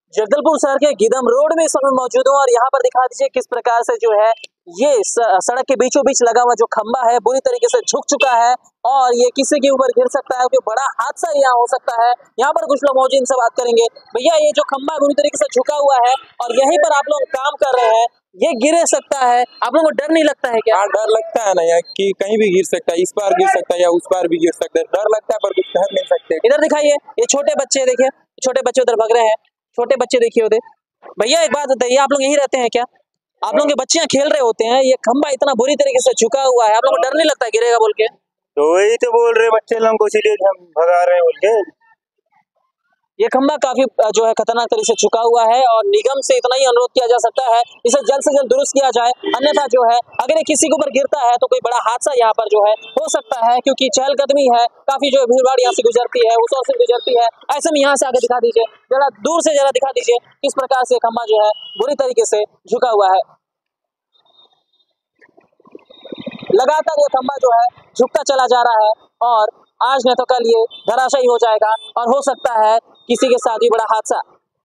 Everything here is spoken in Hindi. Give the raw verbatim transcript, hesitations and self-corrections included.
जगदलपुर शहर के गीदम रोड में इस समय मौजूद हूँ और यहाँ पर दिखा दीजिए किस प्रकार से जो है ये सड़क के बीचों बीच लगा हुआ जो खंबा है बुरी तरीके से झुक चुका है और ये किसी के ऊपर गिर सकता है। कोई बड़ा हादसा यहाँ हो सकता है। यहाँ पर कुछ लोग मौजूद इनसे बात करेंगे। भैया, ये जो खंबा है बुरी तरीके से झुका हुआ है और यहीं पर आप लोग काम कर रहे हैं, ये गिर सकता है, आप लोगों को डर नहीं लगता है क्या? हाँ, डर लगता है ना यार कि कहीं भी गिर सकता है, इस पार गिर सकता है या उस पार भी गिर सकता है। डर लगता है पर कुछ कह नहीं सकते। इधर दिखाइए, ये छोटे बच्चे देखिए, छोटे बच्चे उधर भाग रहे हैं, छोटे बच्चे देखिए उधर। भैया एक बात बताइए, आप लोग यहीं रहते हैं क्या? आप लोगों के बच्चियां खेल रहे होते हैं, ये खंबा इतना बुरी तरीके से झुका हुआ है, आप लोगों को डर नहीं लगता गिरेगा बोल के? तो वही तो बोल रहे बच्चे लोगों को, इसीलिए हम भगा रहे हैं बोल के। ये खंबा काफी जो है खतरनाक तरीके से झुका हुआ है और निगम से इतना ही अनुरोध किया जा सकता है, इसे जल्द से जल्द दुरुस्त किया जाए, अन्यथा जो है अगर ये किसी के ऊपर गिरता है तो कोई बड़ा हादसा यहाँ पर जो है हो सकता है, क्योंकि चहलकदमी है, काफी जो है भीड़ भाड़ यहाँ से गुजरती है, उस ओर से गुजरती है। ऐसे में यहाँ से आगे दिखा दीजिए, जरा दूर से जरा दिखा दीजिए किस प्रकार से खंबा जो है बुरी तरीके से झुका हुआ है। लगातार ये खंबा जो है झुकता चला जा रहा है और आज नहीं तो कल ये धराशायी हो जाएगा और हो सकता है किसी के साथ भी बड़ा हादसा।